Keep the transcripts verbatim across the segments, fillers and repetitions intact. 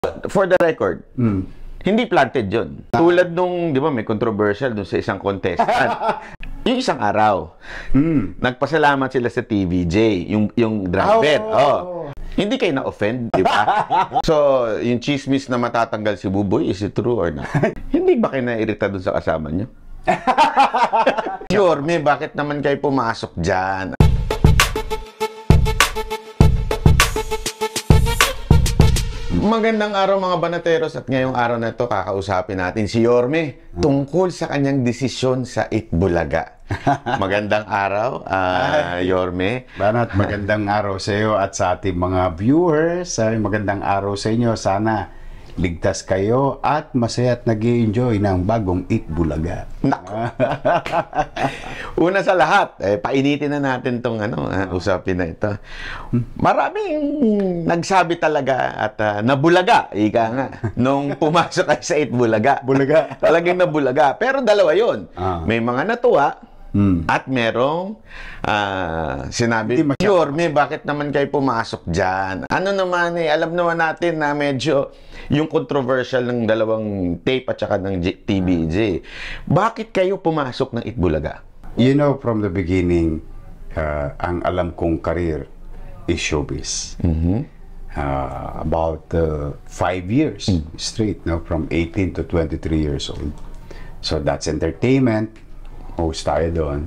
For the record, Mm. hindi planted yun. Tulad nung, di ba, may controversial dun sa isang contestant. Yung isang araw, Mm. nagpasalamat sila sa T V J, yung, yung driver. Oh. Oh. Hindi kayo na-offend, di ba? So, yung chismis na matatanggal si Buboy, is it true or not? Hindi ba kayo na-irita dun sa kasama nyo? Sure, may bakit naman kayo pumasok dyan? Magandang araw mga banateros, at ngayong araw na ito kakausapin natin si Yorme tungkol sa kanyang desisyon sa Itbulaga. Magandang araw, uh, Yorme. Banat, magandang araw sa iyo at sa ating mga viewers. Ay, magandang araw sa inyo. Sana ligtas kayo at masaya at nag-i-enjoy ng bagong Itbulaga. Nako. Una sa lahat, eh, painitin na natin tong ano, uh, usapin na ito. Maraming nagsabi talaga at uh, nabulaga, ika nga, nung pumasok kayo sa Itbulaga. Bulaga. Talagang nabulaga. Pero dalawa yun. Ah. May mga natuwa, Hmm. at merong uh, sinabi, Hindi masya- Yorme, bakit naman kayo pumasok dyan? Ano naman eh, alam naman natin na medyo yung controversial ng dalawang tape at saka ng G- T V J. Bakit kayo pumasok ng Itbulaga? You know, from the beginning, uh, ang alam kong career is showbiz. Mhm. Uh, about uh, five years straight, no? From eighteen to twenty-three years old. So that's entertainment. Host tayo doon.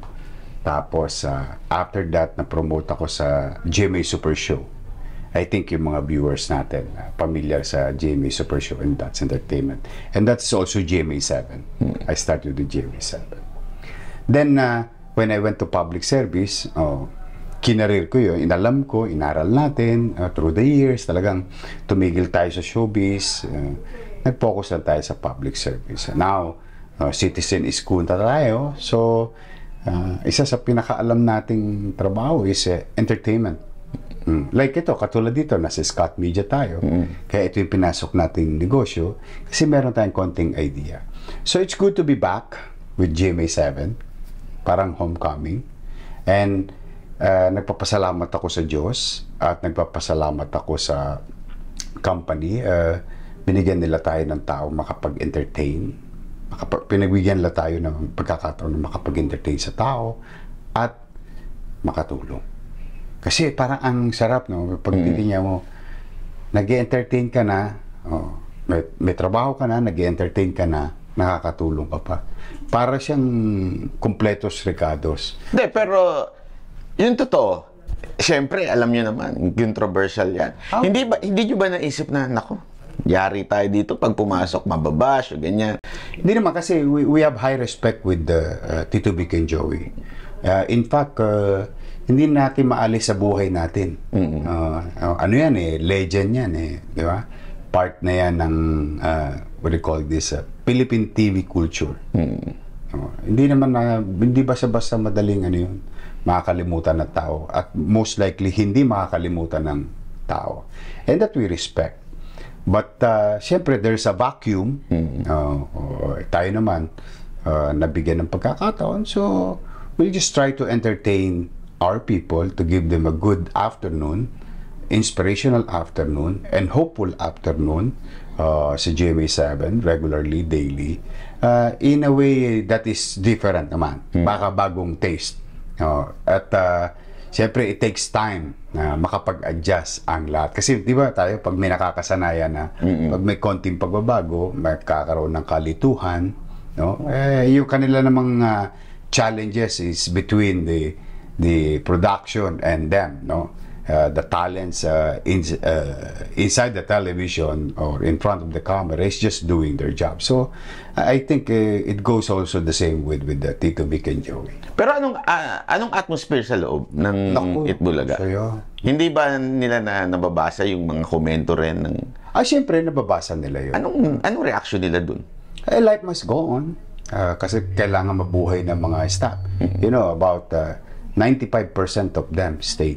Tapos, uh, after that, na-promote ako sa G M A Super Show. I think yung mga viewers natin, uh, familiar sa G M A Super Show, and that's entertainment. And that's also G M A seven. I started with G M A seven. Then, uh, when I went to public service, oh, kinarir ko yun, inalam ko, inaral natin, uh, through the years, talagang tumigil tayo sa showbiz, uh, nag-focus lang tayo sa public service. Now, uh, citizen school na tayo, so, uh, isa sa pinakaalam nating trabaho is uh, entertainment. Mm. Like ito, katulad dito, nasa Scott Media tayo, mm. kaya ito yung pinasok nating negosyo, kasi meron tayong konting idea. So, it's good to be back with G M A seven, parang homecoming, and uh, nagpapasalamat ako sa Diyos, at nagpapasalamat ako sa company, uh, binigyan nila tayo ng tao makapag-entertain, makapag pinagbigyan nila tayo ng pagkakataon na makapag-entertain sa tao at makatulong. Kasi parang ang sarap, no? Pag titingnan mo, nag-entertain ka na, oh, may, may trabaho ka na, nag-entertain ka na, nakakatulong ka pa. Para siyang kumpletos recados. Hindi, pero yung totoo, siyempre, alam nyo naman, controversial yan. Oh. Hindi ba, hindi nyo ba naisip na, nako, yari tayo dito, pag pumasok, mababash, o ganyan. Hindi naman, kasi we, we have high respect with the uh, Tito Vic and Joey. Uh, in fact, uh, hindi natin maalis sa buhay natin. Mm-hmm. uh, uh, ano yan eh, legend yan eh, di ba? Part na yan ng, uh, what do you call this, uh, Philippine T V culture. Mm-hmm. uh, hindi naman, na, hindi basta-basta madaling ano yun, makakalimutan ng tao. At most likely, hindi makakalimutan ng tao. And that we respect. But, uh, syempre, there's a vacuum. Mm-hmm. uh, uh, tayo naman, uh, nabigyan ng pagkakataon. So, we'll just try to entertain our people, to give them a good afternoon, inspirational afternoon, and hopeful afternoon uh, sa G M A seven, regularly, daily, uh, in a way that is different naman. Mm-hmm. Baka bagong taste. Uh, at, uh, siyempre, it takes time na makapag-adjust ang lahat. Kasi, di ba, tayo, pag may nakakasanayan na, mm-hmm. pag may konting pagbabago, magkakaroon ng kalituhan, no? Eh, yung kanila namang uh, challenges is between the the production and them, no? Uh, the talents uh, in, uh, inside the television or in front of the camera is just doing their job. So, I think uh, it goes also the same with with the Tito Vic and Joey. Pero anong uh, anong atmosphere sa loob ng Naku, Itbulaga? sayo. Hindi ba nila na nababasa yung mga komento rin ng... Ah, siyempre, nababasa nila yun. Anong, anong reaction nila dun? Eh, life must go on. Uh, kasi kailangan mabuhay ng mga staff. Mm-hmm. You know, about uh, ninety-five percent of them stayed.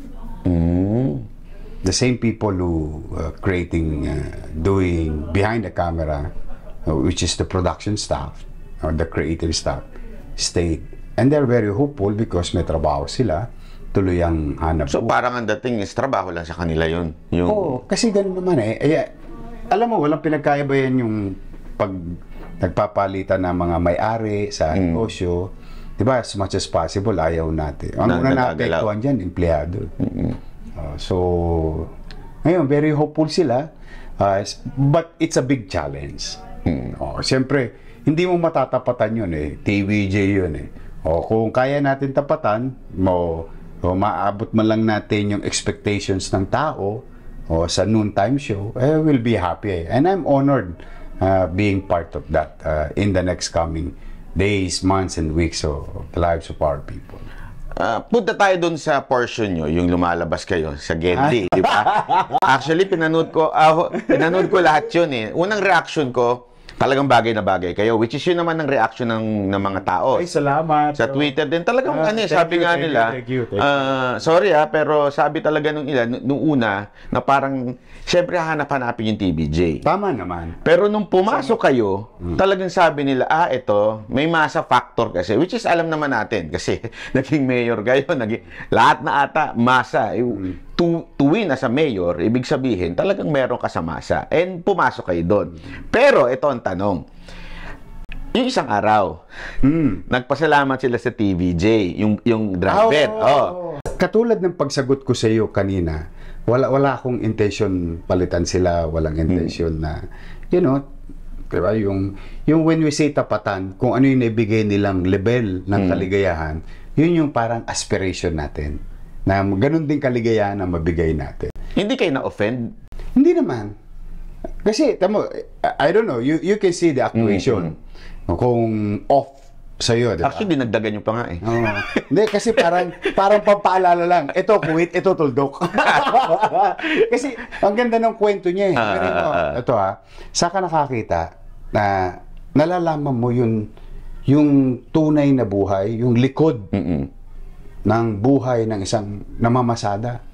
Mm. The same people who uh, creating, uh, doing behind the camera, uh, which is the production staff or the creative staff, stayed. And they're very hopeful because may trabaho sila, tuloy ang hanap. So parang ang dating is trabaho lang sa kanila yun. Yung... Oo, kasi ganun naman eh. eh alam mo, walang pinagkaiba yan yung pag nagpapalitan ng mga may-ari sa negosyo. Di ba, as much as possible, ayaw natin. Ang Na- una nagagalaw. na-apektuhan dyan, empleyado. Uh, so, ngayon, very hopeful sila. Uh, s- but it's a big challenge. Oh, siyempre, hindi mo matatapatan yun eh. T V J yun eh. O kung kaya natin tapatan, mo, o maabot man lang natin yung expectations ng tao o sa noontime show, eh, we'll be happy. And I'm honored uh, being part of that uh, in the next coming days, months, and weeks of the lives of our people. Ah, punta tayo dun sa portion nyo, yung lumalabas kayo sa Getty, di ba? Actually, pinanood ko, ah, pinanood ko lahat yun eh. Unang reaction ko, talagang bagay na bagay kayo, which is yun naman ang reaction ng, ng mga tao. Ay, salamat. Sa Twitter din, talagang Ah, ano eh, thank sabi you, nga thank you, nila, thank you, thank you. ah, sorry ah, pero sabi talaga nung ilan, nung- nung una, na parang, syempre hahanap-hanapin yung T V J. Tama naman. Pero nung pumasok kayo, Hmm. talagang sabi nila, ah, ito, may masa factor kasi, which is alam naman natin, kasi naging mayor kayo, naging, lahat na ata, masa. Eh, Hmm. To, to win as a mayor, ibig sabihin, talagang meron ka sa masa. And pumasok kayo doon. Pero, ito ang tanong. Yung isang araw, Mm. nagpasalamat sila sa T V J, yung, yung driver. Oh. Katulad ng pagsagot ko sa iyo kanina, wala wala akong intention palitan sila, walang intention na, you know, diba, yung, yung when we say tapatan, kung ano yung naibigay nilang level ng kaligayahan, yun yung parang aspiration natin. Na ganun din kaligayahan na mabigay natin. Hindi kayo na-offend? Hindi naman. Kasi, tamo, I don't know, you, you can see the actuation. Kung off sa'yo, diba? Actually, dinagdagan nyo pa nga eh. Oo. Hindi, kasi parang parang pampaalala lang. Ito, kuwit, ito, tuldok. Kasi, ang ganda ng kwento niya eh. Ah, Pero, ah, ah. ito ha, saan ka nakakita na nalalaman mo yun, yung tunay na buhay, yung likod Mm-mm. ng buhay ng isang namamasada.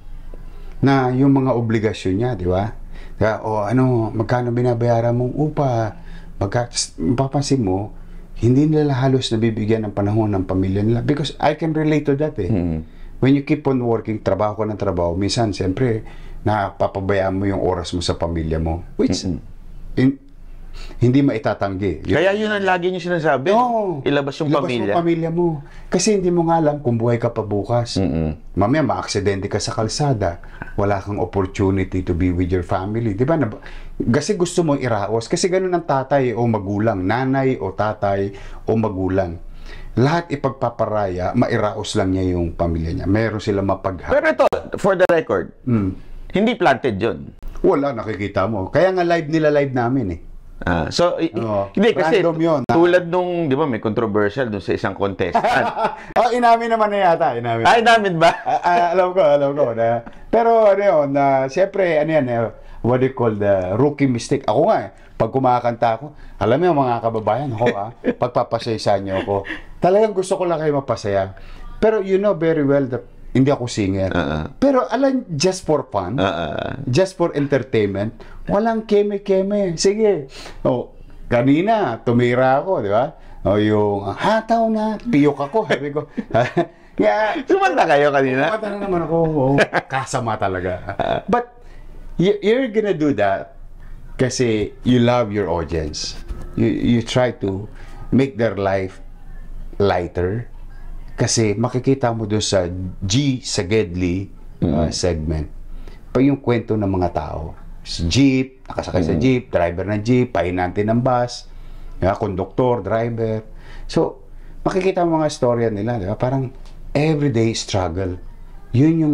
Na yung mga obligasyon niya, di ba? Kaya, o ano, magkano binabayaran mong upa? Magka, mapapansin mo, hindi nila halos nabibigyan ng panahon ng pamilya nila. Because I can relate to that eh. Mm. When you keep on working, trabaho ka ng trabaho, minsan, siyempre, napapabayaan mo yung oras mo sa pamilya mo. Which, in, hindi maitatanggi. Yun- Kaya yun ang lagi nyo sinasabi. Oo. Ilabas yung Ilabas pamilya. mo pamilya mo. Kasi hindi mo nga alam kung buhay ka pa bukas. Mm-mm. Mamaya, ma-aksidente ka sa kalsada. Wala kang opportunity to be with your family. Di ba? Nab- Kasi gusto mo iraos. Kasi ganun ang tatay o magulang. Nanay o tatay o magulang. Lahat ipagpaparaya, mairaos lang niya yung pamilya niya. Meron sila mapagha. Pero ito, for the record, Hmm. hindi planted yun. Wala, nakikita mo. Kaya nga live nila, live namin eh. Ah, so, i- i- Oo. hindi kasi, Random yun. tulad nung, di ba, may controversial dun sa isang contestant. Oh, inamin naman na yata. Inamin. Ay, namin ba? Ah, ah, alam ko, alam ko. Na, pero ano yun, na, siyempre, ano yan, eh, what do you call the rookie mistake. Ako nga eh, pag kumakanta ako, alam mo mga kababayan, ako ah, pagpapasaysa niyo ako. Talagang gusto ko lang kayo mapasaya. Pero you know very well that hindi ako singer. Uh-uh. Pero alam, just for fun, Ah, ah. just for entertainment, walang keme-keme. Sige. O, kanina, tumira ako, di ba? O yung, hataw na, piyok ako. Sabi ko, yeah, Sumanta kayo kanina? kumanta na naman ako. Oh, kasama talaga. But, you- you're gonna do that kasi you love your audience. You, you try to make their life lighter kasi makikita mo doon sa G sa Gedli uh, segment pa yung kwento ng mga tao. Si jeep, nakasakay sa jeep, driver ng jeep, pahinante ng bus, yeah, konduktor, driver. So, makikita mo mga storya nila, di ba? Parang everyday struggle. Yun yung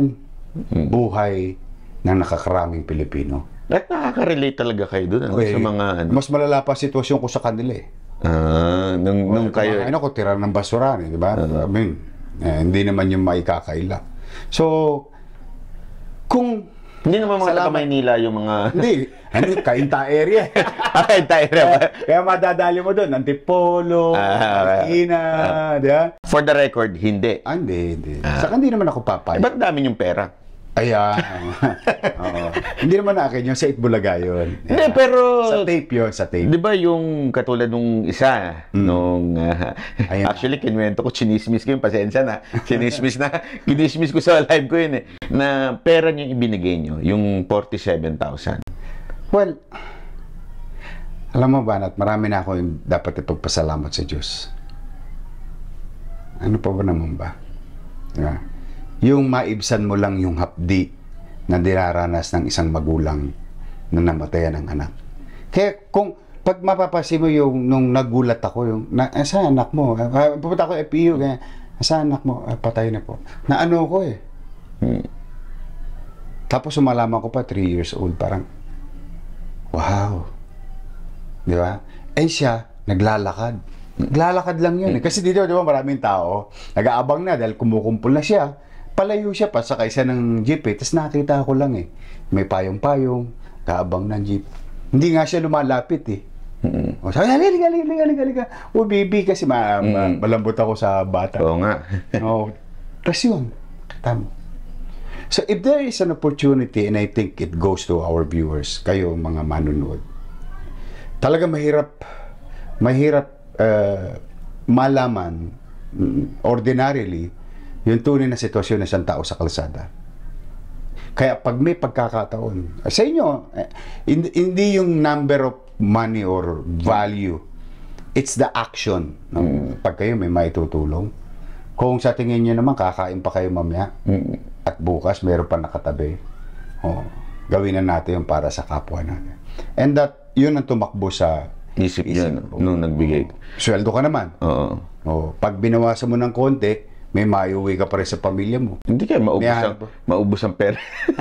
buhay ng nakakaraming Pilipino. At nakaka-relate talaga kayo dun ano, sa mga ano. Mas malala pa sitwasyon ko sa kanila eh. Ah, nung, nung kayo. Ano ko, tira ng basura, di ba? I mean, eh, hindi naman yung maikakaila. So, kung Hindi naman mga Salamat. taga Maynila yung mga... hindi, ano, Kainta area. Ay, tayo kaya, kaya madadali mo doon, Antipolo, Ah, Marikina, di ba? For the record, hindi. Ah, hindi, hindi. Saka hindi naman ako Eh, papayag. ba't dami yung pera? Ayan. Oo. Hindi naman akin yun, sa Itbulaga yun. Hindi, pero... Sa tape yun, sa tape. Di ba yung katulad nung isa, nung... ah, Ayan. actually, kinuwento ko, chinismis ko yung pasensya na. Chinismis na, kinismis ko sa live ko yun eh. Na pera niyo ibinigay niyo, yung forty-seven thousand. Well, Alam mo ba, Nat, marami na ako yung dapat ipagpasalamat sa Diyos. Ano pa ba naman ba? Yeah. Yung maibsan mo lang yung hapdi na dinaranas ng isang magulang na namatayan ng anak. Kaya kung pag mapapansin mo yung nung nagulat ako, yung, na, asa anak mo? Uh, pupunta ako F P U, kaya, asa anak mo? Uh, patay na po. Na ano ko eh. Hmm. Tapos umalaman ko pa, three years old, parang, wow. Di ba? And siya, naglalakad. Naglalakad lang yun eh. Kasi dito, di ba, maraming tao, nag-aabang na dahil kumukumpul na siya. Palayo siya pa, sakay siya ng jeep eh. Tapos nakita ko lang eh. May payong-payong, kaabang ng jeep. Hindi nga siya lumalapit eh. Mm-hmm. O sabi, halika, halika, halika, halika, halika. O, baby, kasi ma mm-hmm. malambot ako sa bata. Oo nga. O, tapos yun. Tama. So, if there is an opportunity, and I think it goes to our viewers, kayo mga manunood, talaga mahirap, mahirap uh, malaman, ordinarily, yung tunay na sitwasyon ng isang tao sa kalsada. Kaya pag may pagkakataon, sa inyo, hindi, hindi yung number of money or value, it's the action. Mm. Pag kayo may maitutulong, kung sa tingin nyo naman, kakain pa kayo mamaya, mm. at bukas meron pa nakatabi, oh, gawin na natin yung para sa kapwa natin. And that, yun ang tumakbo sa isip, isip yun, oh, nung nagbigay. Oh, sweldo ka naman. Oo. Oh, pag binawasan mo ng konti, may maiuwi ka pa rin sa pamilya mo. Hindi kaya maubos ang, maubos ang pera.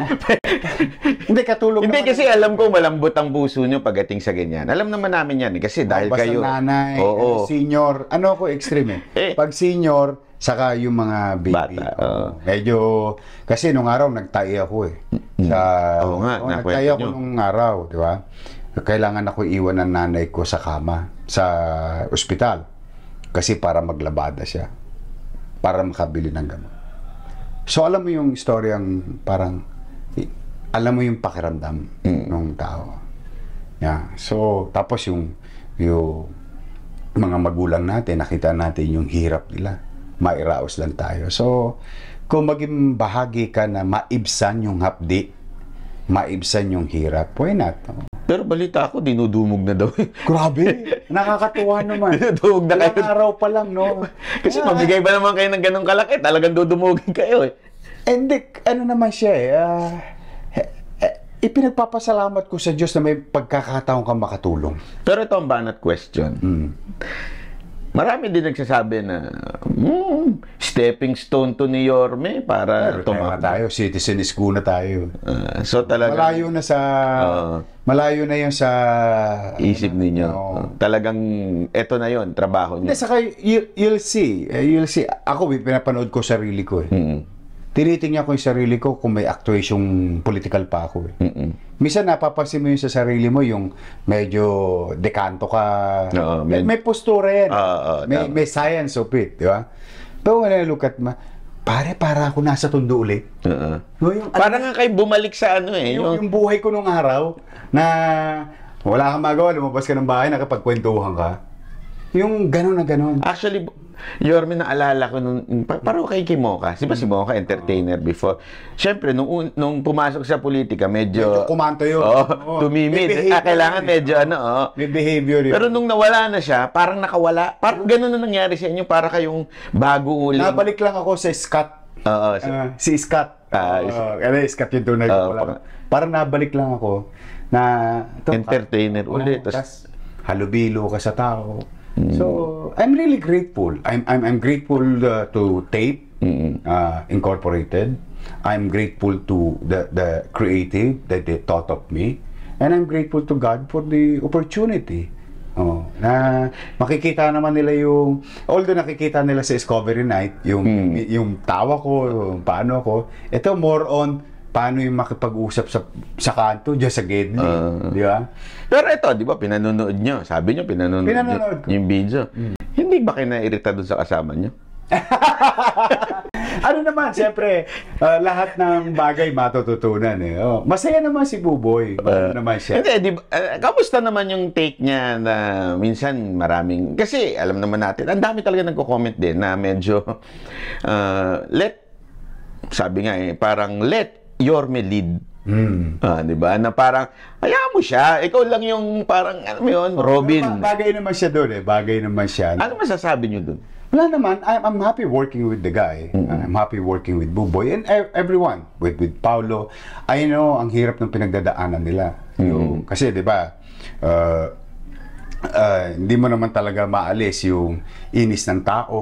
Hindi, katulong Hindi naman. kasi alam ko malambot ang puso nyo pagdating sa ganyan. Alam naman namin yan eh. Kasi dahil basta kayo... nanay, oo. Senior, ano ako extreme eh. eh. Pag senior, saka yung mga baby. Bata. Oh, medyo, kasi nung araw nagtahi ako eh. Sa, Oo nga, oh, nagtahi ako nyo. Nung araw, di ba? Kailangan ako iwan ng nanay ko sa kama, sa ospital. Kasi para maglabada siya. Para makabili ng gamot. So, alam mo yung storyang parang, alam mo yung pakiramdam mm. ng tao. Yeah. So, tapos yung, yung mga magulang natin, nakita natin yung hirap nila. Mairaos lang tayo. So, kung maging bahagi ka na maibsan yung hapdi, maibsan yung hirap, why not? Pero balita ako, dinudumog na daw. Grabe! Nakakatuwa naman. Dinudumog na kayo. Ilang araw pa lang, no? Kasi yeah. Mabigay ba naman kayo ng ganong kalaki, talagang dudumugin kayo eh. And ano naman siya eh, uh, ipinagpapasalamat ko sa Diyos na may pagkakataon kang makatulong. Pero ito ang banat question. Mm. Marami din nagsasabi na mm, stepping stone to ni Yorme para tumakbo tayo, citizen school na tayo. Uh, so talaga malayo na sa uh, malayo na 'yon sa isip ninyo. Uh, talagang eto na 'yon, trabaho niyo. Hindi, saka you, you'll see, you'll see. Ako pinapanood ko sarili ko eh. Mm-hmm. Tinitingnan ko yung sarili ko kung may actuasyong political pa ako eh. Mm-mm. Minsan napapansin mo yung sa sarili mo yung medyo dekanto ka. Oo, may, may postura yan. Uh, uh, may, may science of it, di ba? Pero when I look at ma, pare, para ako nasa Tondo ulit. Uh-uh. No, yung, parang nga kayo bumalik sa ano eh. Yung, yung buhay ko nung araw na wala kang magawa, lumabas ka ng bahay, nakapagkwentuhan ka. Yung gano'n na gano'n. Actually, Yorme, naalala ko nung, parang kay Kimoka. Si ba si Moka, entertainer before. Siyempre, nung, nung pumasok sa politika, medyo... Medyo kumanto yun. Oo, oh, tumimid. Ah, kailangan medyo ano, oh. May behavior yun. Pero nung nawala na siya, parang nakawala. Parang gano'n na nangyari sa inyo, para kayong bago ulit. Nabalik lang ako sa Scott. Oo. Uh, uh, si Scott. Ah, uh, uh, uh, Scott yung tunay ko. Uh, parang nabalik lang ako na... Ito, entertainer uh, ulit. Uh, tas, halubilo ka sa tao. So, I'm really grateful. I'm I'm, I'm grateful uh, to Tape mm-hmm. uh, Incorporated. I'm grateful to the the creative that they thought of me, and I'm grateful to God for the opportunity. Oh, na makikita naman nila yung, although nakikita nila sa Discovery Night yung mm. yung tawa ko, yung paano ko. Ito more on paano yung makipag-usap sa sa kanto diyan sa Gedli, uh, di ba? Pero ito, di ba, pinanonood nyo. Sabi nyo, pinanonood, pinanonood nyo yung video. Mm. Hindi ba kayo nairita doon sa kasama nyo? Ano naman, siyempre, uh, lahat ng bagay matututunan eh. Oh, masaya naman si Buboy. Uh, naman siya. Hindi, di ba, uh, kamusta naman yung take niya na minsan maraming, kasi alam naman natin, ang dami talaga nagko-comment din na medyo, uh, let, sabi nga eh, parang let Yorme lead. Mm. Ah, di ba? Na parang, hayaan mo siya. Ikaw lang yung parang, ano mo yun, Robin. Ba- Bagay naman siya doon eh. Bagay naman siya. Ano masasabi niyo dun? Wala naman. I'm, I'm happy working with the guy. I'm happy working with Buboy and ev- everyone. With with Paulo. I know ang hirap ng pinagdadaanan nila. Yung, kasi 'di ba? Uh, uh, hindi mo naman talaga maalis yung inis ng tao.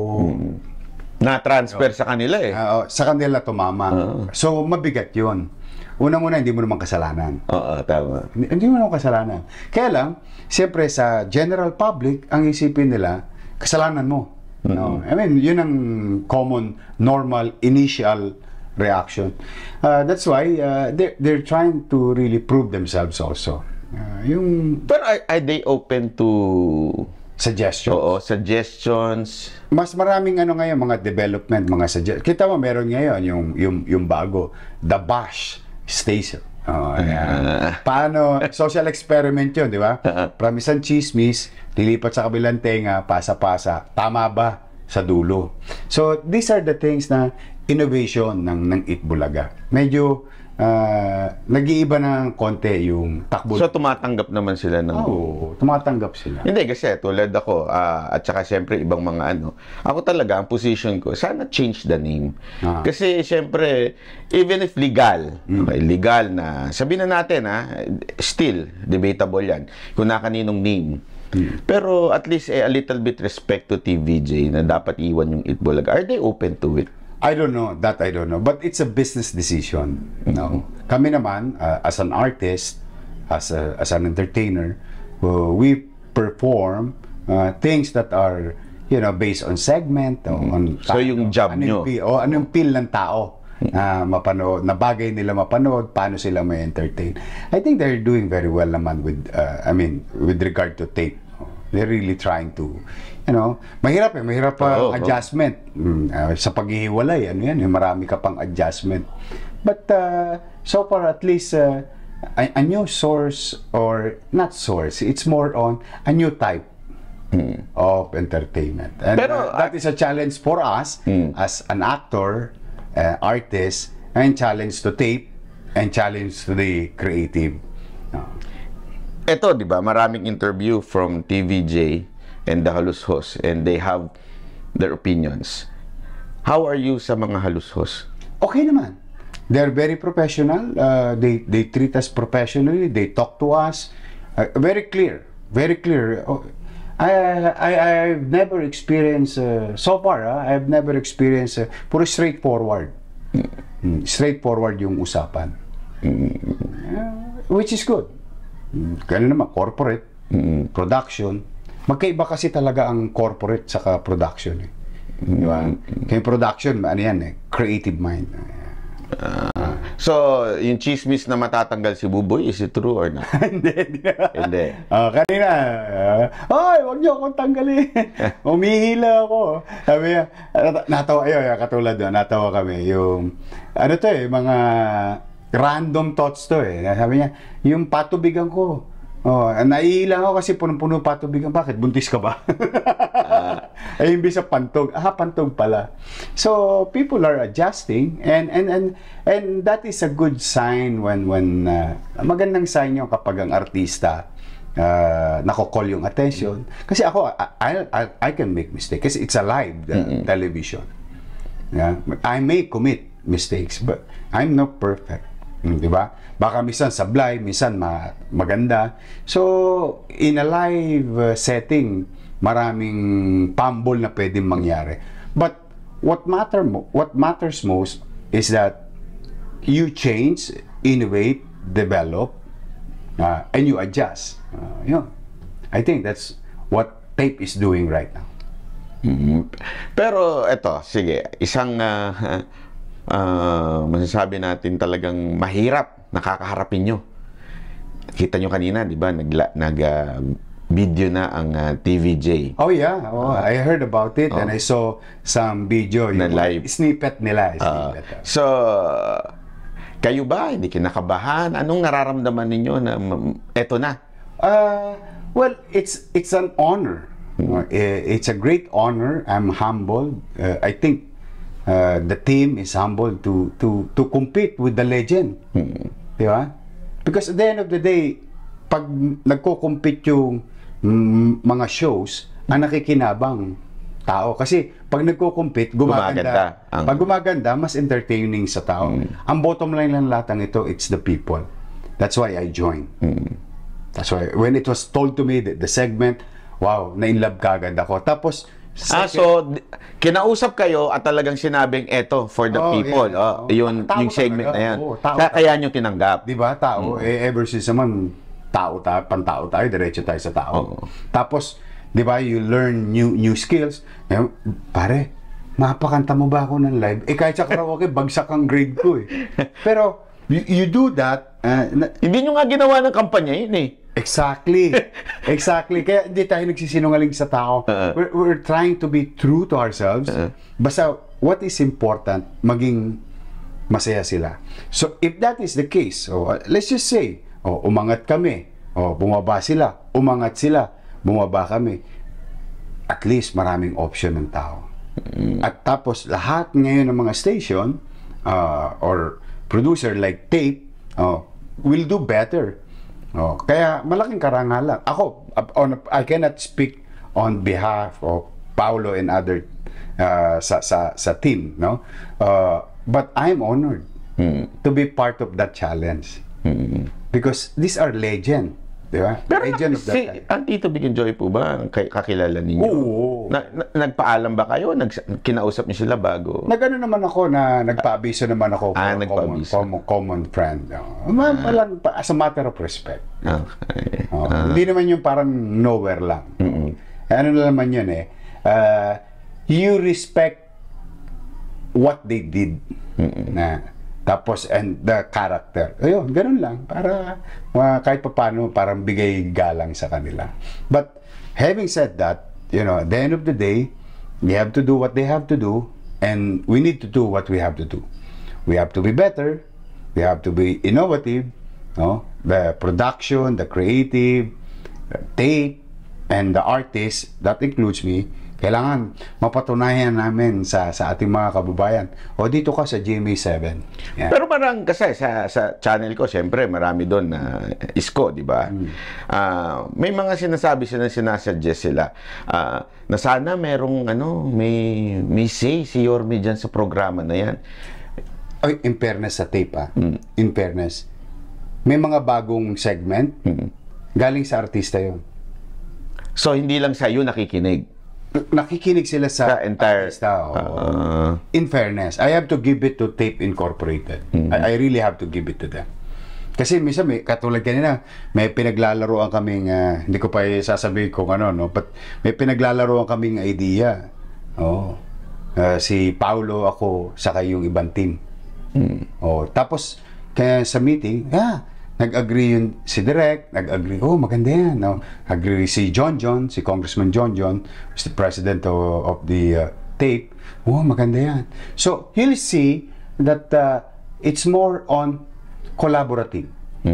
Na-transfer sa kanila eh. Uh, sa kanila tumama. So mabigat 'yun. Unang-una, hindi mo naman kasalanan. Oo, tama. Hindi, hindi mo naman kasalanan. Kaya lang, siyempre sa general public, ang isipin nila, kasalanan mo. No? I mean, yun ang common, normal, initial reaction. Uh, that's why uh, they're, they're trying to really prove themselves also. Uh, yung Pero are, are they open to suggestion. oo, suggestions? Mas maraming ano ngayon, mga development, mga suggestions. Kita mo, meron ngayon yung, yung, yung bago, The Bash Station. Oh, ayan. Paano, social experiment yun, di ba? Promisan chismis, lilipat sa kabilang tenga, pasa-pasa, tama ba sa dulo? So, these are the things na innovation ng, ng Itbulaga. Medyo, uh, nag-iiba ng konti yung takbo. So, tumatanggap naman sila ng... Oo, tumatanggap sila. Hindi, kasi tulad ako, ah, at saka siyempre ibang mga ano, ako talaga, ang position ko, sana change the name. Ah. Kasi siyempre, even if legal, okay, legal na, sabihin na natin ha, still, debatable yan, kung na kaninong name. Pero at least eh, a little bit respect to T V J na dapat iwan yung Itbulaga. Are they open to it? I don't know, that I don't know. But it's a business decision. No? Kami naman, uh, as an artist, as, a, as an entertainer, uh, we perform uh, things that are, you know, based on segment, mm-hmm. on So yung job ano nyo? Yung, feel- o ano yung feel ng tao na mapanood, na bagay nila mapanood, paano sila may entertain. I think they're doing very well naman with, uh, I mean, with regard to tape. They're really trying to, you know, mahirap eh, mahirap pa Oo, oo. adjustment. Mm, uh, sa paghihiwalay, ano yan, eh, marami ka pang adjustment. But uh, so far at least uh, a, a new source or not source, it's more on a new type of entertainment. And Pero, uh, that is a challenge for us as an actor, uh, artist, and challenge to tape, and challenge to the creative. No. Ito, di ba, maraming interview from T V J and the Halushos and they have their opinions. How are you sa mga Halushos? Okay naman. They're very professional. Uh, they they treat us professionally. They talk to us. Uh, very clear. Very clear. Oh, I, I, I've never experienced, uh, so far, uh, I've never experienced, uh, puro straightforward. Mm, straightforward yung usapan. Uh, which is good. Ganun naman, corporate, production. Magkaiba kasi talaga ang corporate saka production eh. Di ba? Kaya production, ano yan eh, creative mind. Ah. So, yung chismis na matatanggal si Buboy, is it true or not? Hindi, hindi. Hindi. Ah, kanina, uh, ay, huwag niyo akong tanggalin. Umihila ako. Sabi niya, nat- natawa, ayun, katulad doon, natawa kami. Yung, ano to eh, mga random thoughts to eh. Sabi niya, yung patubigan ko, oh, naiilang ako kasi punong-puno patubigan. Bakit? Buntis ka ba? Ay, imbis sa pantog. Ah, pantog pala. So, people are adjusting and and and and that is a good sign when when uh, magandang sign yung kapag ang artista uh, nako-call yung attention. Kasi ako, I, I, I can make mistake kasi it's a live uh, Mm-mm. television. Yeah? I may commit mistakes but I'm not perfect. Mm, di ba? Baka minsan sablay, minsan ma maganda. So, in a live uh, setting, maraming pambol na pwedeng mangyari. But what matter mo, what matters most is that you change, innovate, develop, uh, and you adjust. Uh, yun. I think that's what tape is doing right now. Mhm. Pero eto, sige, isang uh, uh, masasabi natin talagang mahirap nakakaharapin nyo. Kita nyo kanina, di ba, nag, nag uh, video na ang uh, T V J. Oh yeah, oh, I heard about it Oh. and I saw some video, Na yung live. snippet nila. Uh, Snippet. so, kayo ba, hindi kinakabahan? Anong nararamdaman ninyo na mm, eto na? Uh, well, it's it's an honor. Uh, it's a great honor. I'm humbled. Uh, I think uh, the team is humbled to to to compete with the legend. Di ba? Because at the end of the day, pag nagko-compete yung mm, mga shows, ang nakikinabang tao. Kasi pag nagko-compete, gumaganda. Gumaganda. Ang- Pag gumaganda, mas entertaining sa tao. Ang bottom line lang lahat ng ito, it's the people. That's why I joined. That's why, when it was told to me that the segment, wow, na-inlove kagad ako. Tapos, Ah, so, d- kinausap kayo at talagang sinabing, eto, for the Oh, people. yeah. Oh, Oh, yung, tao yung segment talaga. na yan. Oo, tao Kaya, talaga. kaya nyo tinanggap. di ba, tao, eh, ever since naman, tao tayo, pantao tayo, diretso tayo sa tao. Oo. Tapos, di ba, you learn new new skills. Eh, pare, mapakanta mo ba ako ng live? Eh, kahit sa karaoke, bagsak ang grade ko eh. Pero, you, you do that, uh, na- Hindi nyo nga ginawa ng kampanya yun eh. exactly. Exactly. Kaya hindi tayo nagsisinungaling sa tao. Uh-uh. We're, we're trying to be true to ourselves. Uh-uh. Basta, what is important, maging masaya sila. So, if that is the case, oh, uh, let's just say, oh, umangat kami, oh, bumaba sila, umangat sila, bumaba kami. At least, maraming option ng tao. At tapos, lahat ngayon ng mga station, uh, or producer like tape, oh, will do better. Oh, kaya malaking karangalan. Ako, uh, on, I cannot speak on behalf of Paulo and other uh, sa, sa, sa team, no? Uh, but I'm honored to be part of that challenge. Because these are legend, di ba? Pero Legend of that si, time. ang Tito Big and Joy po ba, kay- kakilala ninyo? Oo. Na, na- nagpaalam ba kayo? Nag, kinausap niyo sila bago? Nagano naman ako na nagpaabiso naman ako Ah, for common, nagpaabiso. common, common friend. No? Ma, palang, pa- as a matter of respect. Okay. Oh, Hindi naman yung parang nowhere lang. Ano na naman yun eh. Uh, you respect what they did. Na, tapos, and the character. Ayun, ganun lang. Para uh, kahit pa paano, parang bigay galang sa kanila. But, having said that, you know, at the end of the day, they have to do what they have to do, and we need to do what we have to do. We have to be better. We have to be innovative. No? The production, the creative, the tape, and the artist, that includes me, kailangan mapatunayan namin sa sa ating mga kababayan. O dito ka sa G M A seven. Yan. Pero parang kasi sa sa channel ko, siyempre marami doon na isko, di ba? Ah, may mga sinasabi sila, sinasuggest sila ah, na sana merong ano, may may say si Yorme diyan sa programa na yan. Ay, in fairness sa tape ah. In fairness. May mga bagong segment. Galing sa artista yon. So hindi lang sa iyo nakikinig. Nakikinig sila sa, Sa entire- artista. oo. Ah. In fairness, I have to give it to Tape Incorporated. I, I really have to give it to them. Kasi minsan may katulad kanina, may pinaglalaroan kaming ah, hindi ko pa sasabihin kung ano, no, but may pinaglalaroan kaming idea. Oh. Ah, si Paulo, ako, saka yung ibang team. Oh, tapos kaya sa meeting, ah, nag-agree yun si Direk, nag-agree, oh, maganda yan. No? Agree si John John, si Congressman John John, who's the president of, of the uh, tape. Oh, maganda yan. So, you'll see that uh, it's more on collaborative.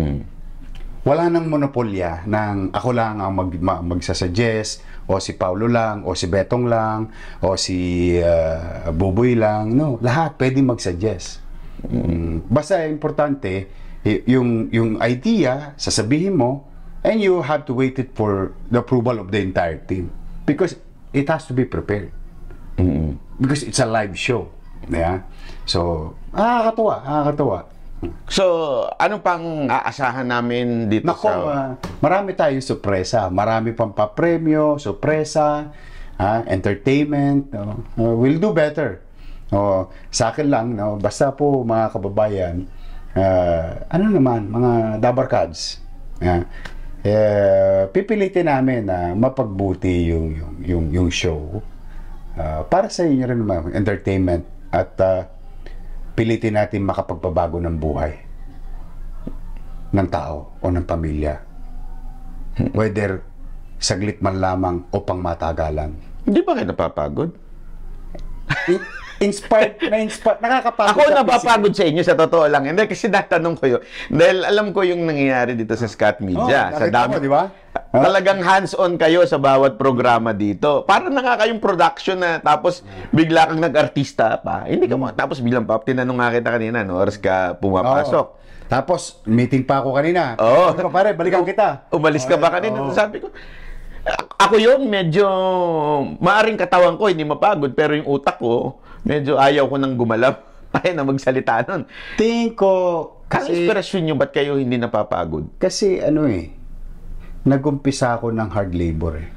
Wala nang monopolya ng ako lang ang mag, ma, magsasuggest, o si Paulo lang, o si Betong lang, o si uh, Buboy lang. No, lahat pwede mag-suggest. Mm. Basta importante, y- yung, yung idea, sasabihin mo, and you have to wait it for the approval of the entire team. Because it has to be prepared. Because it's a live show. Yeah? So, nakakatuwa, nakakatuwa. So, ano pang aasahan namin dito Nako, sa... ah, marami tayong sorpresa. Marami pang papremyo, sorpresa, ah, entertainment. No? Uh, we'll do better. Oh, sa akin lang, no? Basta po mga kababayan, ah, ano naman, mga dabarkads. Yeah. Eh, pipilitin namin na mapagbuti yung, yung, yung, yung show. Ah, para sa inyo rin naman, entertainment. At ah, pilitin natin makapagpabago ng buhay ng tao o ng pamilya. Whether saglit man lamang o pang matagalan. Hindi ba kayo napapagod? In- inspired, na-inspired, nakakapagod. Ako sa napapagod sa inyo, sa totoo lang. Hindi, kasi natanong ko yun. Dahil alam ko yung nangyayari dito sa Scott Oh, Media. sa nakita dami, mo, di ba? talagang hands-on kayo sa bawat programa dito. Parang na nga kayong production na tapos bigla kang nag-artista pa. Hindi ka mo. Tapos biglang pa, tinanong nga kita kanina, no, oras ka pumapasok. Oo. Tapos, meeting pa ako kanina. Oo. Sabi ko, pare, balikan kita. Umalis ka ba kanina? Oo. Sabi ko, a- ako yun, medyo maaring katawan ko, hindi mapagod, pero yung utak ko, medyo ayaw ko nang gumalaw. Ayaw na magsalita nun. Tingin ko, Ang kasi, inspirasyon nyo, ba't kayo hindi napapagod? kasi ano eh, nag-umpisa ako ng hard labor eh.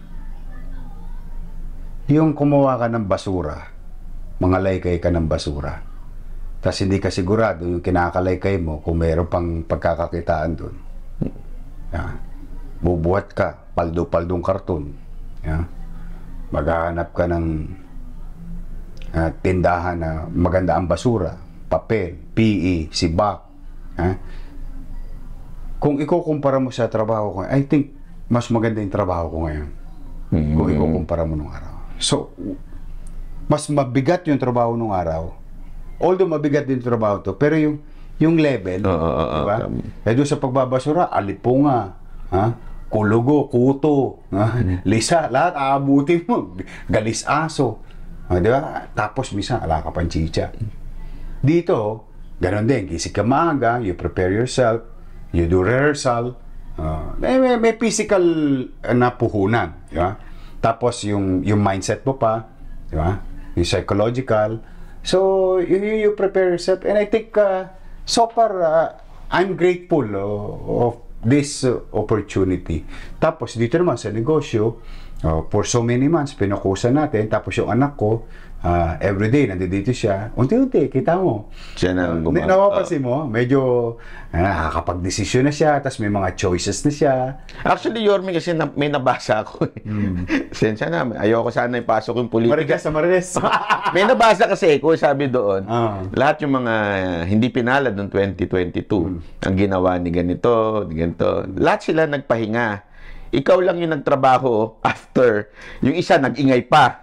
Yung kumuha ka ng basura, mga laykay ka ng basura, tapos hindi ka sigurado yung kinakalaykay mo kung mayroon pang pagkakakitaan doon. Yeah. Bubuhat ka, paldo-paldong karton. Yeah. Maghahanap ka ng ah, tindahan na maganda ang basura, papel, P E, sibak. Yeah. Kung ikukumpara mo sa trabaho ko, I think mas maganda yung trabaho ko ngayon. Kung ikukumpara mo nung araw. So, mas mabigat yung trabaho nung araw. Although mabigat din yung trabaho to, pero yung yung level, Oo, oo, oo, diba? tama. Eh doon sa pagbabasura, alipunga, ha? Kulugo, kuto, ha? Lisa, lahat aabutin mo. Galis aso. Ah, di ba? Tapos minsan, ala ka pang chicha. Dito, ganun din. Gising ka maaga, you prepare yourself, you do rehearsal, uh, may, may, may physical uh, na puhunan. Di ba? Tapos yung, yung mindset mo pa, di ba? Yung psychological. So, you, you, you prepare yourself. And I think, uh, so far, uh, I'm grateful uh, of this uh, opportunity. Tapos, dito naman sa negosyo, uh, for so many months, pinukusan natin. Tapos yung anak ko, uh, everyday, nandito siya. Unti-unti, kita mo. Siya na ang Uh, gumagawa. napapansin mo, medyo uh, nakakapag-desisyon na siya, tapos may mga choices na siya. Actually, Yorme, kasi na, may nabasa ako. Eh. Sensya na, ayoko sana ipasok yung politika. Marigas sa Marigas. May nabasa kasi ko, sabi doon, Ah. lahat yung mga hindi pinalad noong twenty twenty-two, ang ginawa ni ganito, ni ganito, lahat sila nagpahinga. Ikaw lang yung nagtrabaho after. Yung isa, nag-ingay pa.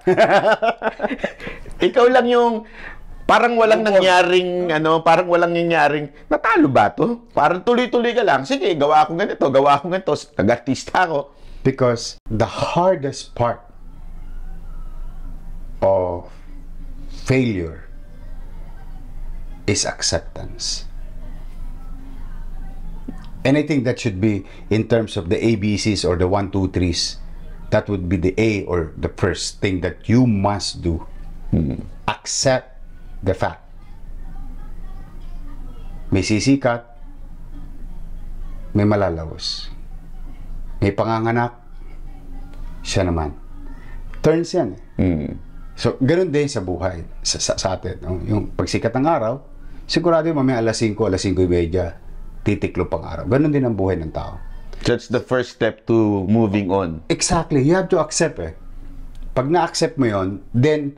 Ikaw lang yung parang walang nangyaring, ano, parang walang nangyaring, natalo ba to? Parang tuloy-tuloy ka lang. Sige, gawa ako ganito, gawa ako ganito. Nag-artista ako. Because the hardest part of failure is acceptance. Anything that should be in terms of the A B Cs or the one, two, threes, that would be the A or the first thing that you must do. Accept the fact. May sisikat, may malalaos. May panganganak, siya naman. Turns yan eh. Hmm. So, ganun din sa buhay, sa, sa, sa atin. no? Yung pagsikat ng araw, sigurado yung mamaya alas singko, alas singko media, titiklo pang araw. Ganun din ang buhay ng tao. That's the first step to moving on. Exactly. You have to accept eh. Pag na-accept mo yon, then,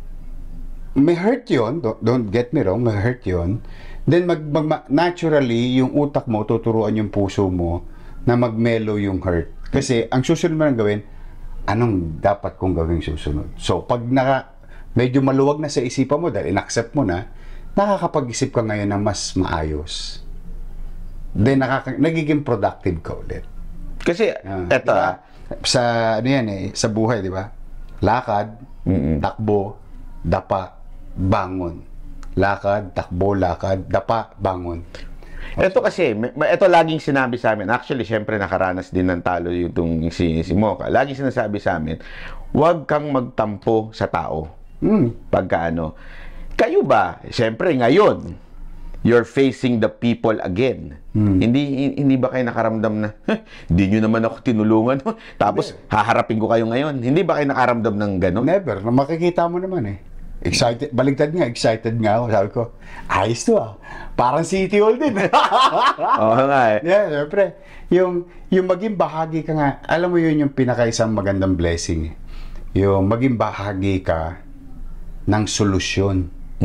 may hurt yon. Don't, don't get me wrong, may hurt yon. Then, mag, mag, naturally, yung utak mo, tuturuan yung puso mo na mag-mellow yung hurt. Kasi, ang susunod mo nang gawin, anong dapat kong gawing susunod? So, pag naka, medyo maluwag na sa isipan mo dahil in-accept mo na, nakakapag-isip ka ngayon ng mas maayos. Then, nakaka, nagiging productive ka ulit. Kasi, Ah, eto diba? ah, Sa, ano yan eh, sa buhay, di ba? Lakad, takbo, dapa, bangon. Lakad, takbo, lakad, dapa, bangon. Ito kasi, may- may- ito laging sinabi sa amin. Actually, syempre nakaranas din ng talo yung tong si, si Mocha. Laging sinasabi sa amin, huwag kang magtampo sa tao. Hmm. Pagka ano. Kayo ba, syempre ngayon, you're facing the people again. Hindi hindi ba kayo nakaramdam na, hindi nyo naman ako tinulungan. Tapos, haharapin ko kayo ngayon. Hindi ba kayo nakaramdam ng gano'n? Never. Na makikita mo naman eh. Excited, baligtad nga, excited nga ako. Sabi ko, ayos to ah. Parang City Hall din. Oo nga eh. Yeah, syempre. Yung, yung maging bahagi ka nga, alam mo yun yung pinaka-isang magandang blessing. eh. Yung maging bahagi ka ng solusyon.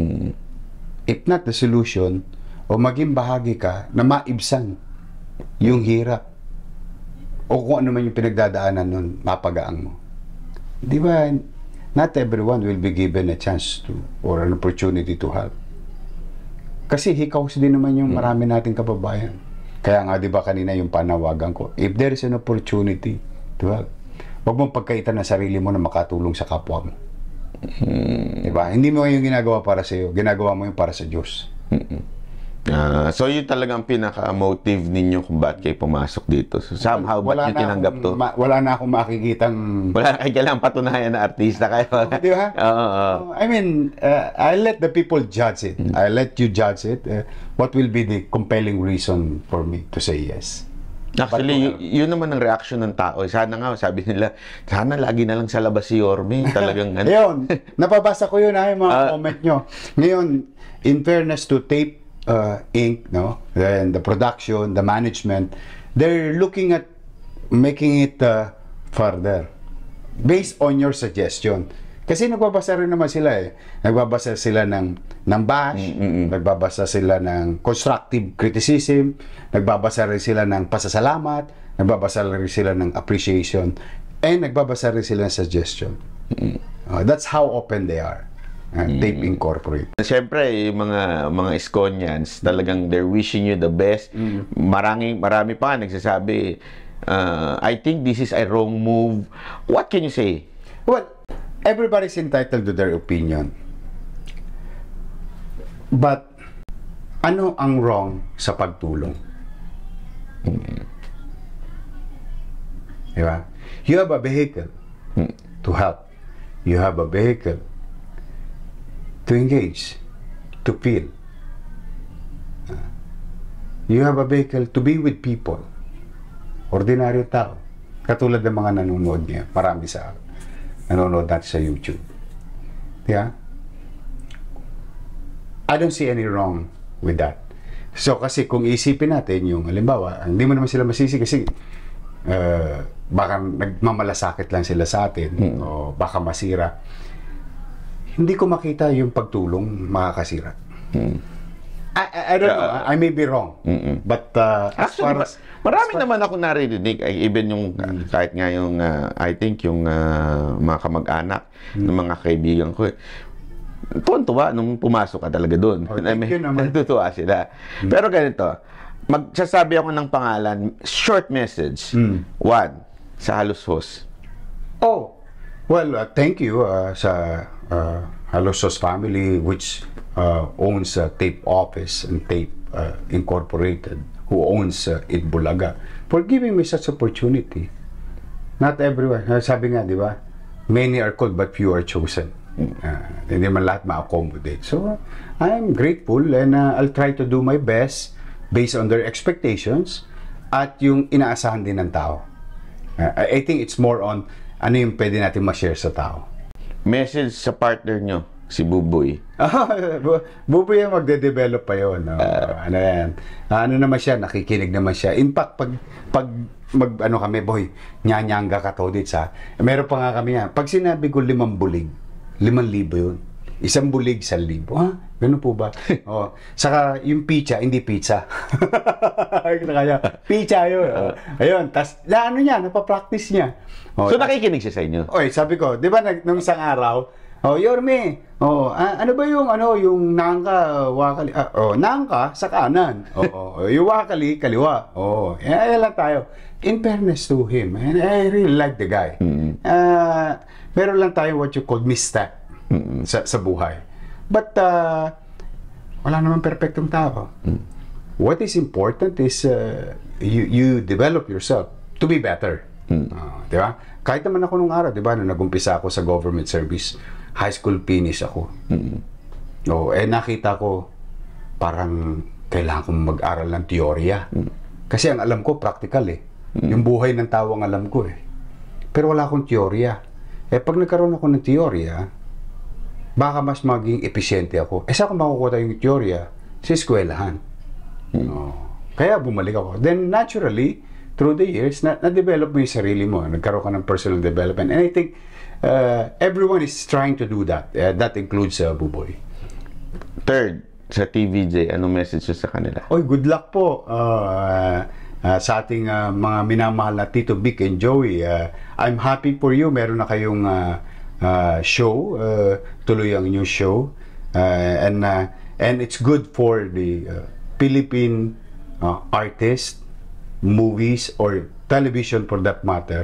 If not the solution, o maging bahagi ka na maibsan yung hirap. O kung ano man yung pinagdadaanan nun, mapagaan mo. Di ba, not everyone will be given a chance to, or an opportunity to help. Kasi hikaws din naman yung marami nating kababayan. Kaya nga, di ba kanina yung panawagan ko, if there is an opportunity, twelve. Huwag mong pagkaitan ng sarili mo na makatulong sa kapwa mo. Hmm. Diba? Hindi mo yung ginagawa para sa iyo, ginagawa mo yung para sa Diyos. Uh, so yun talagang pinaka-motive ninyo kung bakit kayo pumasok dito. So somehow, wala ba't nyo tinanggap to? Ma- wala na akong makikitang... Wala na kayo kailangang patunayan na artista kayo. Di ba? Oo. Uh, I mean, uh, I let the people judge it. Mm. I let you judge it. Uh, what will be the compelling reason for me to say yes? Actually, But, y- yun naman ang reaction ng tao. Sana nga, sabi nila, sana lagi na lang sa labas si Yorme. Talagang... Yun, napabasa ko yun, ay, mga uh, comment nyo. Ngayon, in fairness to Tape uh, Incorporated, no? Then the production, the management, they're looking at making it uh, further based on your suggestion. Kasi nagbabasa rin naman sila eh. Nagbabasa sila ng, ng bash, mm-hmm. nagbabasa sila ng constructive criticism, nagbabasa rin sila ng pasasalamat, nagbabasa rin sila ng appreciation, and nagbabasa rin sila ng suggestion. Mm-hmm. Uh, that's how open they are. Uh, Tape Incorporated. Siyempre, yung mga mga Iskonians, talagang they're wishing you the best. Mm. Maraming marami pa nga nagsasabi, uh, I think this is a wrong move. What can you say? Well, everybody's entitled to their opinion. But ano ang wrong sa pagtulong? Mm. Diba? You have a vehicle mm. to help. You have a vehicle to engage, to feel. Uh, you have a vehicle to be with people. Ordinaryo tao. Katulad ng mga nanonood niya. Marami sa nanonood natin sa YouTube. Yeah? I don't see any wrong with that. So, kasi kung isipin natin yung, halimbawa, hindi mo naman sila masisi kasi uh, baka nagmamalasakit lang sila sa atin mm. o baka masira. Hindi ko makita yung pagtulong makakasira. Hmm. I, I, I don't uh, know. I may be wrong. Mm-mm. But uh, as actually, far as... Marami as far, naman ako narinig. Even yung, mm. kahit nga yung, uh, I think yung uh, mga kamag-anak mm. ng mga kaibigan ko. Tuwan-tuwa nung pumasok ka talaga doon. Oh, thank you naman. Natutuwa sila. Mm. Pero ganito, magsasabi ako ng pangalan, short message. Mm. One, sa Halos Host. Oh, well, uh, thank you uh, sa... Uh, Halosos family, which uh, owns uh, Tape Office and Tape uh, Incorporated, who owns uh, Itbulaga, for giving me such opportunity. Not everyone. Sabi nga, di ba? Many are called, but few are chosen. Uh, hindi man lahat ma-accommodate. So, I'm grateful and uh, I'll try to do my best based on their expectations at yung inaasahan din ng tao. Uh, I think it's more on ano yung pwede natin ma-share sa tao. Message sa partner nyo, si Buboy. Buboy yung magde-develop pa yun. No? Uh, ano yan? Ano naman siya, nakikinig naman siya. In fact, pag, pag mag, ano kami, boy, nyanyanga ka to dit sa, meron pa nga kami yan. Pag sinabi ko limang bulig, limang libo yun. Isang bulig, sa libo. Ha? Ganun po ba? Oh. Saka yung pizza, hindi pizza. Kaya, pizza yun. Uh, Ayun, tas, na, ano niya, napapractice niya. Oh, so, tas, nakikinig siya sa inyo? Oy, sabi ko, di ba, nung isang araw, oh, Yorme, oh, ah, ano ba yung, ano, yung nangka, wakali, ah, oh, nangka sa kanan. Oh, oh, yung wakali, kaliwa. Oh, eh, ayan lang tayo. In fairness to him, and I really like the guy. Mm-hmm. Uh, meron lang tayo what you call misstep. Mm-hmm. sa, sa buhay. But, uh, wala naman perfectong tao. Mm. What is important is uh, you, you develop yourself to be better. Mm. Uh, di ba? Kahit naman ako nung araw, di ba, nung nag-umpisa ako sa government service, high school finish ako. Mm. Oh, eh, nakita ko, parang kailangan kong mag-aral ng teorya. Mm. Kasi ang alam ko, practical eh. Mm. Yung buhay ng tao ang alam ko eh. Pero wala akong teorya. Eh, pag nagkaroon ako ng teorya, baka mas maging epesyente ako. Eh, saan ko makukuha yung teorya? Sa eskwelahan. Hmm. Oh. Kaya bumalik ako. Then, naturally, through the years, na- na-develop mo yung sarili mo. Nagkaroon ka ng personal development. And I think, uh, everyone is trying to do that. Uh, that includes uh, Buboy. Third, sa T V J, anong message sa kanila? Oy, good luck po. Uh, uh, sa ating uh, mga minamahal na Tito Vic and Joey. Uh, I'm happy for you. Meron na kayong... Uh, Uh, show, uh, tuloy ang new show, uh, and uh, and it's good for the uh, Philippine uh, artists, movies or television for that matter,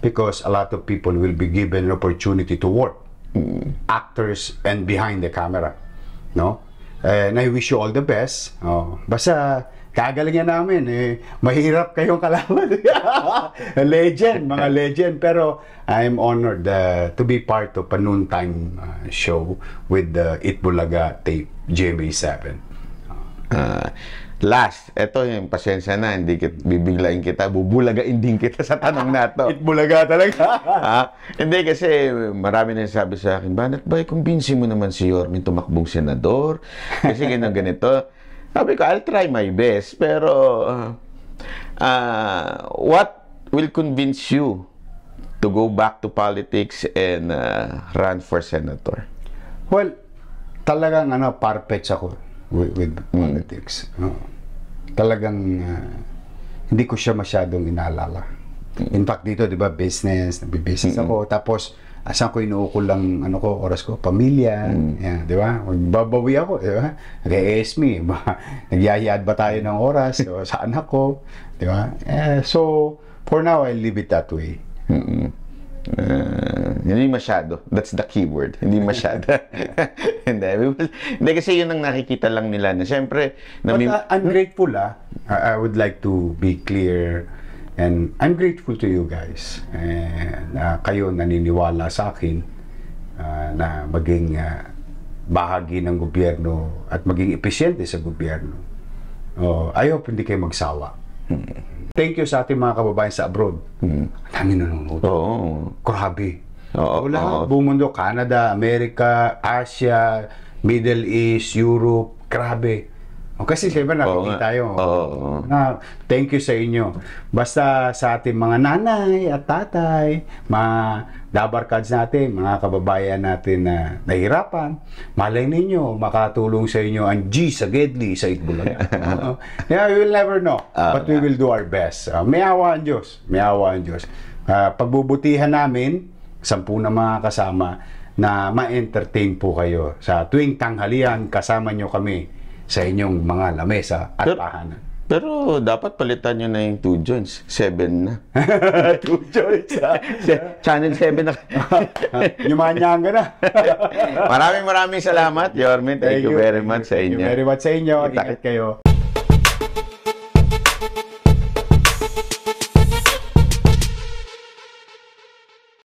because a lot of people will be given an opportunity to work. Actors and behind the camera. No? And I wish you all the best. Oh, basta kagalingan namin eh, mahirap kayong kalaban. Legend, mga legend. Pero I'm honored uh, to be part of a noontime uh, show with the Itbulaga tape, G M A seven. Ah, last, eto yung pasensya na, hindi kit, bibiglain kita, bubulagain din kita sa tanong na to. Itbulaga talaga. Ah, hindi kasi marami na sabi sa akin, Banat ba, kumbinsin mo naman si Yorme tumakbong senador? Kasi ganyan ganito. Sabi ko, I'll try my best, pero uh, uh, what will convince you to go back to politics and uh, run for senator? Well, talagang ano, parpets ako with, with politics. No? Talagang uh, hindi ko siya masyadong inaalala. In fact, dito, di ba, business, nabibusiness mm-hmm. ako. Tapos, asan ko inuukol lang, ano ko, oras ko, pamilya, mm. yan, di ba? Magbabawi ako, di ba? Nag-E S M E, nagyayad ba tayo ng oras o, sa anak ko, di ba? Eh, so, for now, I'll leave it that way. Mm-hmm. Uh, hindi masyado. That's the keyword. Hindi masyado. hindi. Hindi kasi yun ang nakikita lang nila. Na, siyempre, But uh, I'm grateful, ah. I, I would like to be clear. And I'm grateful to you guys. And uh, kayo naniniwala sa akin uh, na maging uh, bahagi ng gobyerno at maging epesyente sa gobyerno. Oh, I hope hindi kayo magsawa. Hmm. Thank you sa ating mga kababayan sa abroad. Hmm. Dami nanonood. Oo. Grabe. Oo. Wala. Buong mundo, Canada, America, Asia, Middle East, Europe. Grabe. O, kasi siyempre nakikita tayo. Oo. Na, thank you sa inyo. Basta sa ating mga nanay at tatay, mga dabarkads natin, mga kababayan natin na nahirapan, malay ninyo, makatulong sa inyo ang G sa Gedli sa Itbulaga. uh, yeah, we will never know. Uh, but we will do our best. Uh, may awa ang Diyos. May awa ang Diyos. Uh, pagbubutihan namin, sampu na mga kasama, na ma-entertain po kayo. Sa tuwing tanghalian, kasama nyo kami sa inyong mga lamesa at pero, tahanan. Pero dapat palitan nyo na yung two joints. Seven na. Two joints, ha? Channel seven na. Yumanyanga na. Maraming maraming salamat, Yorme. Thank, Thank you, you very much sa inyo. Thank you very much sa inyo. Ingat kayo.